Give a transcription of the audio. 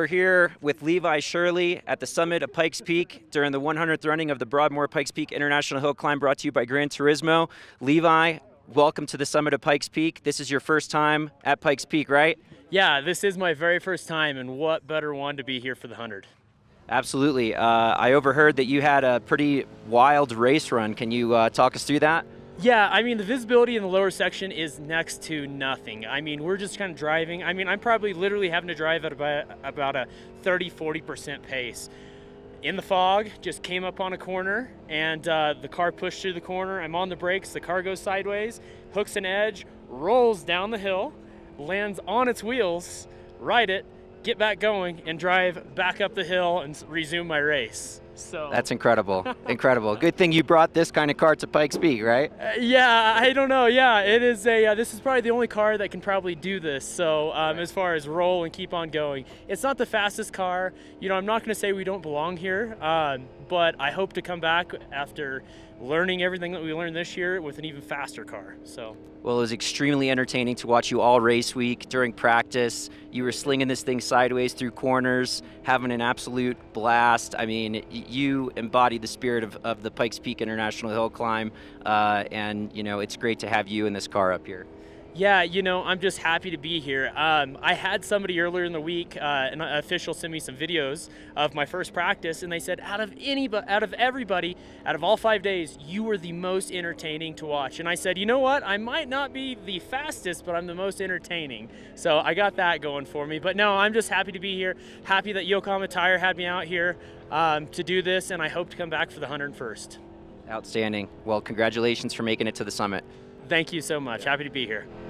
we're here with Levi Shirley at the summit of Pikes Peak during the 100th running of the Broadmoor Pikes Peak International Hill Climb, brought to you by Gran Turismo. Levi, welcome to the summit of Pikes Peak. This is your first time at Pikes Peak, right? Yeah, this is my very first time, and what better one to be here for the 100. Absolutely. I overheard that you had a pretty wild race run. Can you talk us through that? Yeah, I mean, the visibility in the lower section is next to nothing. I mean, we're just kind of driving. I mean, I'm probably literally having to drive at about a 30–40% pace. In the fog, just came up on a corner, and the car pushed through the corner. I'm on the brakes, the car goes sideways, hooks an edge, rolls down the hill, lands on its wheels, ride it, get back going, and drive back up the hill and resume my race. So that's incredible. Incredible. Good thing you brought this kind of car to Pikes Peak, right? Yeah, I don't know. Yeah, it is a. This is probably the only car that can probably do this. So as far as roll and keep on going, it's not the fastest car. You know, I'm not going to say we don't belong here, but I hope to come back after learning everything that we learned this year with an even faster car. So. Well, it was extremely entertaining to watch you all race week. During practice, you were slinging this thing sideways through corners, having an absolute blast. I mean, you embodied the spirit of the Pikes Peak International Hill Climb, and, you know, it's great to have you in this car up here. Yeah, you know, I'm just happy to be here. I had somebody earlier in the week, an official, send me some videos of my first practice, and they said, out of everybody, out of all 5 days, you were the most entertaining to watch. And I said, you know what? I might not be the fastest, but I'm the most entertaining. So I got that going for me. But no, I'm just happy to be here. Happy that Yokohama Tire had me out here to do this, and I hope to come back for the 101st. Outstanding. Well, congratulations for making it to the summit. Thank you so much. Happy to be here.